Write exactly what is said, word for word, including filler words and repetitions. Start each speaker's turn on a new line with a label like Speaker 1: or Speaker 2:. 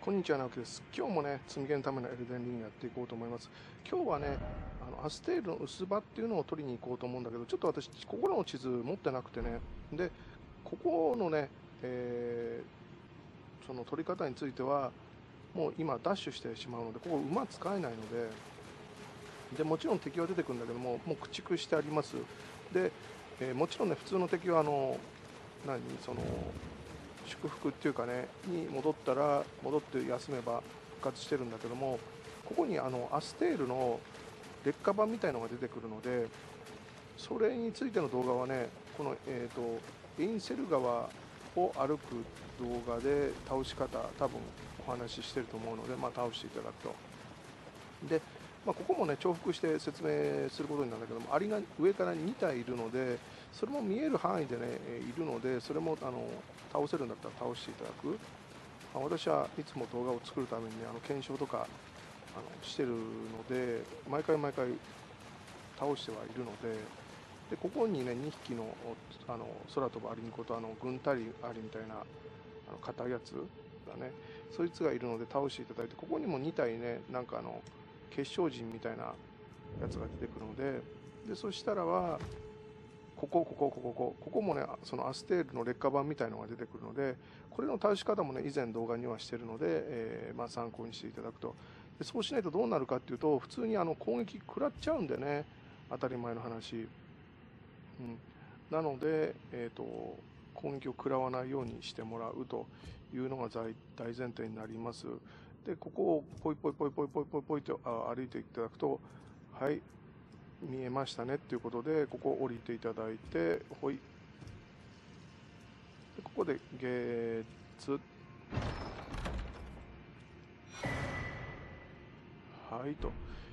Speaker 1: こんにちは、直樹です。今日もね、積み毛のためのエルデンリングやっていこうと思います。今日はね、あのアステールの薄葉っていうのを取りに行こうと思うんだけど、ちょっと私、ここの地図持ってなくてね、で、ここのね、えーその取り方については、もう今、ダッシュしてしまうので、ここ、馬使えないので、でもちろん敵は出てくるんだけども、もう駆逐してあります。で、えーもちろんね、普通の敵は、あの、何、その、祝福っていうかねに戻ったら戻って休めば復活してるんだけども、ここにあのアステールの劣化版みたいのが出てくるので、それについての動画はね、この、えー、とエインセル川を歩く動画で倒し方多分お話ししてると思うので、まあ、倒していただくと。で、まあ、ここもね重複して説明することになるんだけども、アリが上からに体いるので、それも見える範囲でねいるので、それもあの倒せるんだったら倒していただく。まあ、私はいつも動画を作るためにあの検証とかあのしてるので、毎回毎回倒してはいるので、でここにねにひきのあの空飛ぶアリンコとあの軍隊アリみたいなあの硬いやつだね、そいつがいるので倒していただいて、ここにもに体ね、なんかあの結晶人みたいなやつが出てくるので、でそしたらはここ、ここ、ここ、ここ、ここもね、そのアステールの劣化版みたいのが出てくるので、これの倒し方もね、以前動画にはしてるので、えーまあ、参考にしていただくと。でそうしないとどうなるかっていうと、普通にあの攻撃食らっちゃうんでね、当たり前の話。うん、なので、えーと、攻撃を食らわないようにしてもらうというのが大大前提になります。で、ここをポイポイポイポイポイポイポイとあ歩いていただくと、はい、見えましたねっていうことで、ここ降りていただいて、ほい。でここでゲッツ、はいと